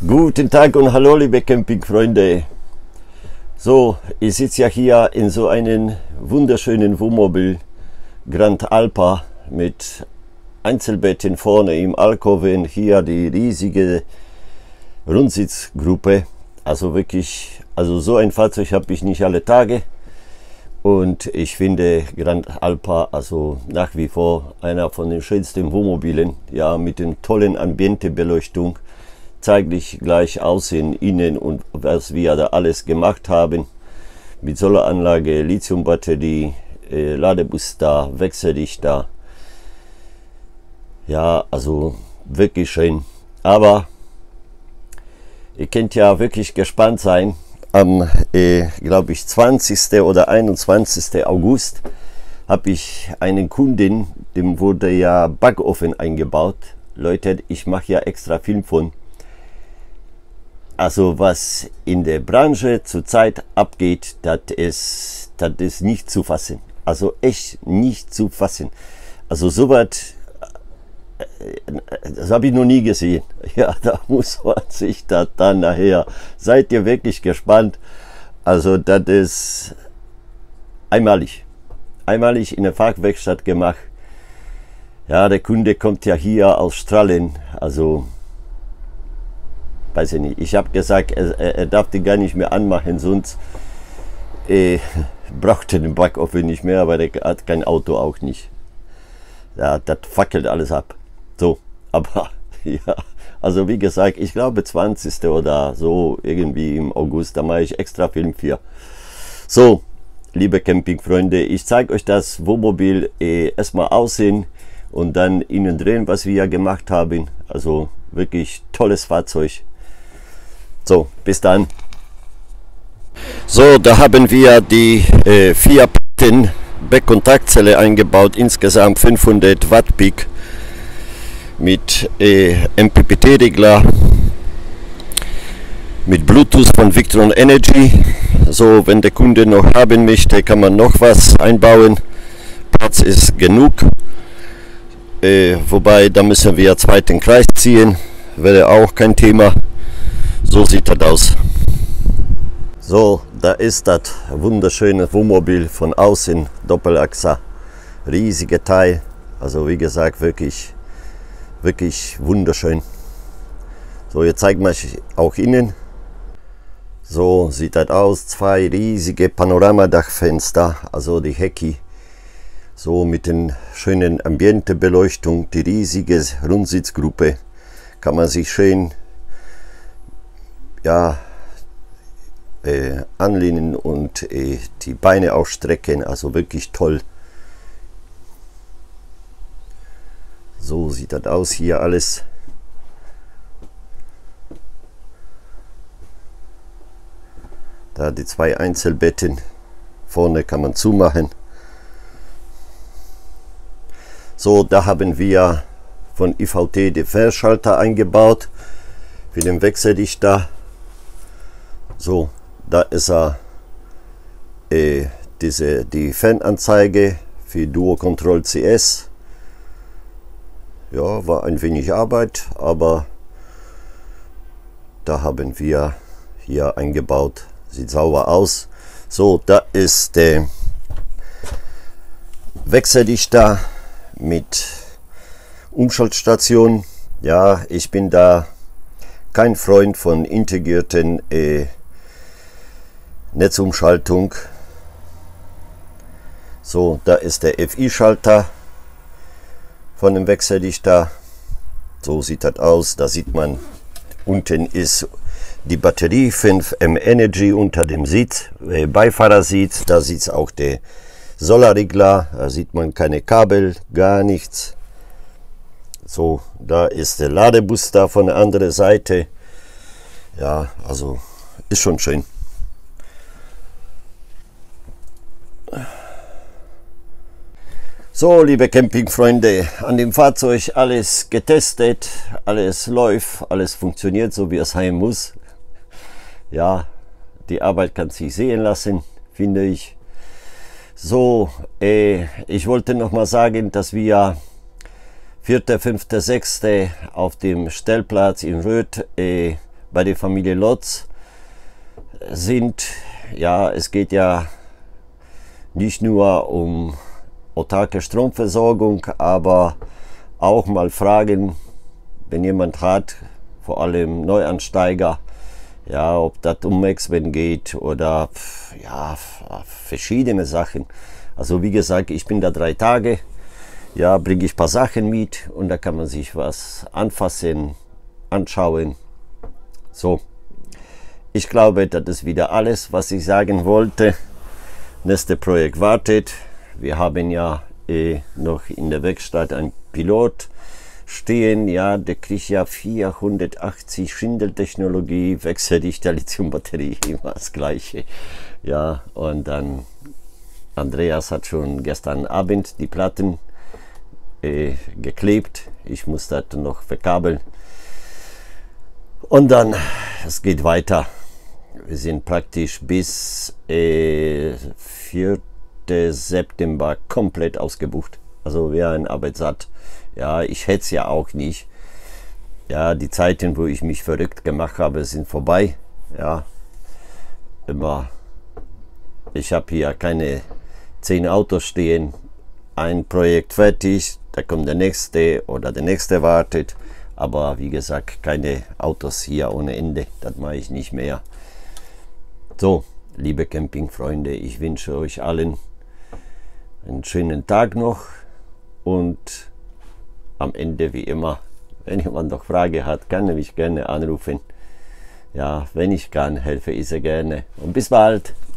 Guten Tag und hallo liebe Campingfreunde. So, ich sitze ja hier in so einem wunderschönen Wohnmobil Grand Alpa mit Einzelbetten vorne im Alkoven, hier die riesige Rundsitzgruppe. Also wirklich, also so ein Fahrzeug habe ich nicht alle Tage. Und ich finde Grand Alpa also nach wie vor einer von den schönsten Wohnmobilen, ja, mit den tollen Ambientebeleuchtung. Zeige ich gleich aussehen, innen und was wir da alles gemacht haben. Mit Solaranlage, Lithiumbatterie, Ladebus da, Wechselrichter. Ja, also wirklich schön. Aber ihr könnt ja wirklich gespannt sein. Am, glaube ich, 20. oder 21. August habe ich einen Kunden, dem wurde ja Backofen eingebaut. Leute, ich mache ja extra Film von. Also was in der Branche zurzeit abgeht, das ist nicht zu fassen. Also echt nicht zu fassen. Also sowas, das habe ich noch nie gesehen. Ja, da muss man sich das dann nachher, seid ihr wirklich gespannt. Also das ist einmalig in der Fachwerkstatt gemacht. Ja, der Kunde kommt ja hier aus Strahlen, also weiß ich nicht. Ich habe gesagt, er darf die gar nicht mehr anmachen, sonst braucht er den Backofen nicht mehr, aber der hat kein Auto auch nicht. Ja, das fackelt alles ab. So, aber ja, also wie gesagt, ich glaube 20. oder so irgendwie im August, da mache ich extra Film für. So, liebe Campingfreunde, ich zeige euch das Wohnmobil erstmal aussehen und dann innen drin, was wir gemacht haben. Also wirklich tolles Fahrzeug. So, bis dann. So, da haben wir die 4 Platten Backkontaktzelle eingebaut, insgesamt 500 Watt Peak mit MPPT-Regler, mit Bluetooth von Victron Energy. So, wenn der Kunde noch haben möchte, kann man noch was einbauen. Platz ist genug. Wobei, da müssen wir zweiten Kreis ziehen, wäre auch kein Thema. So sieht das aus. So, da ist das wunderschöne Wohnmobil von außen, Doppelachser, riesige Teil. Also wie gesagt, wirklich wunderschön. So, jetzt zeigt man auch innen. So sieht das aus, 2 riesige Panoramadachfenster, also die Hecki. So mit den schönen Ambientebeleuchtung, die riesige Rundsitzgruppe, kann man sich schön ja, anlehnen und die Beine ausstrecken, also wirklich toll. So sieht das aus hier alles. Da die 2 Einzelbetten, vorne kann man zumachen. So, da haben wir von IVT den Verschalter eingebaut für den Wechselrichter. So, da ist er, die Fernanzeige für Duo Control CS. Ja, war ein wenig Arbeit, aber da haben wir hier eingebaut. Sieht sauber aus. So, da ist der Wechselrichter mit Umschaltstation. Ja, ich bin da kein Freund von integrierten Netzumschaltung. So, da ist der FI-Schalter von dem Wechselrichter. So sieht das aus. Da sieht man, unten ist die Batterie 5M Energy unter dem Sitz, Beifahrersitz. Da sieht auch der Solarregler. Da sieht man keine Kabel, gar nichts. So, da ist der Ladebus da von der anderen Seite. Ja, also ist schon schön. So, liebe Campingfreunde, an dem Fahrzeug alles getestet, alles läuft, alles funktioniert so wie es sein muss. Ja, die Arbeit kann sich sehen lassen, finde ich. So, ich wollte noch mal sagen, dass wir 4., 5., 6. auf dem Stellplatz in Röth bei der Familie Lotz sind, ja, es geht ja nicht nur um autarke Stromversorgung, aber auch mal fragen, wenn jemand hat, vor allem Neuansteiger, ja, ob das um Maxman geht oder ja, verschiedene Sachen. Also wie gesagt, ich bin da 3 Tage, ja, bringe ich ein paar Sachen mit und da kann man sich was anfassen, anschauen. So, ich glaube, das ist wieder alles, was ich sagen wollte. Nächste Projekt wartet. Wir haben ja noch in der Werkstatt ein Pilot stehen, ja, der kriegt ja 480 Schindeltechnologie, wechseldichte Lithiumbatterie, immer das gleiche. Ja, und dann Andreas hat schon gestern Abend die Platten geklebt. Ich muss das noch verkabeln. Und dann, es geht weiter. Wir sind praktisch bis 4. September komplett ausgebucht. Also wir haben Arbeit satt. Ja, ich hätte es ja auch nicht. Ja, die Zeiten, wo ich mich verrückt gemacht habe, sind vorbei. Ja, immer. Ich habe hier keine 10 Autos stehen. Ein Projekt fertig, da kommt der nächste oder der nächste wartet. Aber wie gesagt, keine Autos hier ohne Ende. Das mache ich nicht mehr. So, liebe Campingfreunde, ich wünsche euch allen einen schönen Tag noch und am Ende wie immer, wenn jemand noch Frage hat, kann er mich gerne anrufen. Ja, wenn ich kann, helfe ich sehr gerne. Und bis bald!